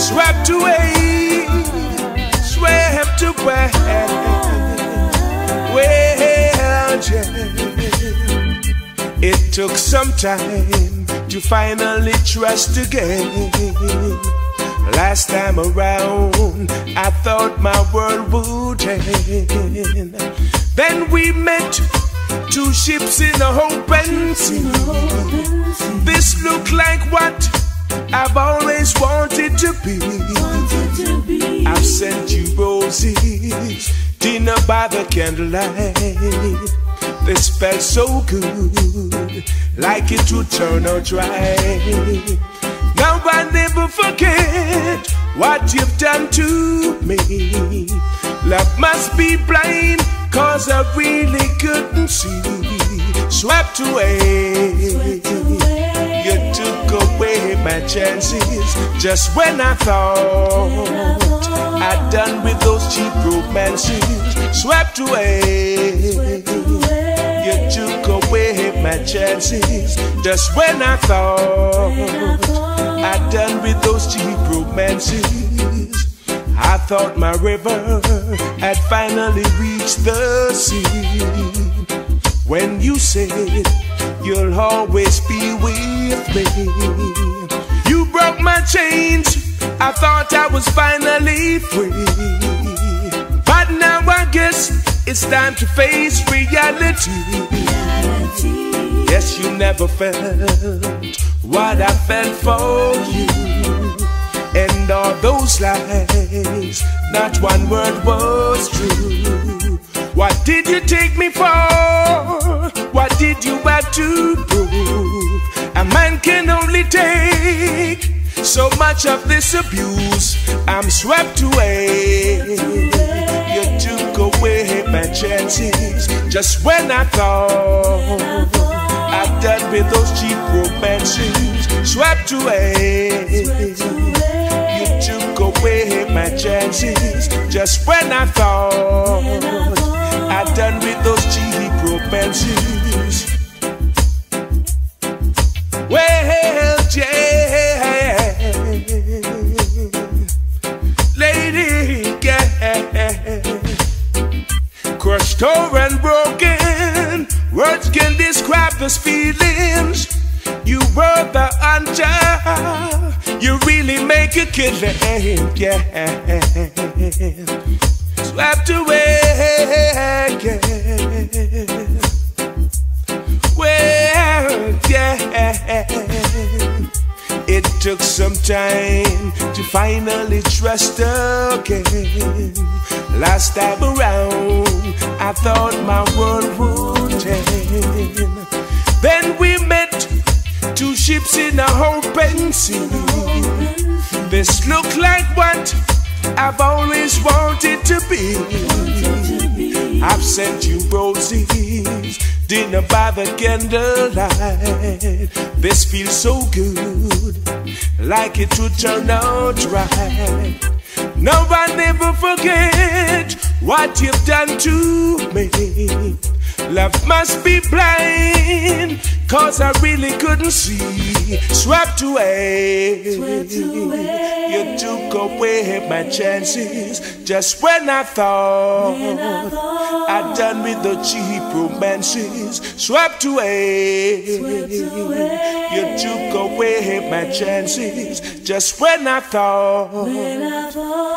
swept away, swept away. Well, yeah, it took some time to finally trust again. Last time around, I thought my world would end. Then we met, two ships in a open sea. This looked like what I've always wanted to be. I've sent you roses, dinner by the candlelight. This felt so good, like it would turn out right. Now I never forget what you've done to me. Love must be blind, 'cause I really couldn't see. Swept away, you took away my chances. Just when I thought I'd done with those cheap romances. Swept away, you took away my chances. Just when I thought I'd done with those cheap romances. I thought my river had finally reached the sea. When you said you'll always be with me, you broke my chains. I thought I was finally free, but now I guess it's time to face reality. Yes, you never felt what I felt for you. And all those lies, not one word was true. What did you take me for? What did you have to prove? A man can only take so much of this abuse. I'm swept away, you took away my chances. Just when I thought I'd done with those cheap romances. Swept away, you took away my chances. Just when I thought I'd done with those cheap romances. Well, yeah, lady, yeah, crushed over and broken. Words can describe those feelings. You were the hunter, you really make a killing, yeah. Swept away, yeah. Well, yeah. It took some time to finally trust again. Last time around, I thought my world would end. Then we met, two ships in a open sea. This looked like what I've always wanted to be. I've sent you roses, dinner by the candlelight. This feels so good, like it would turn out right. No, I never forget what you've done to me. Love must be blind, 'cause I really couldn't see. Swept away, you took away my chances. Just when I thought I'd done with the cheap romances. Swept away, you took away my chances. Just when I thought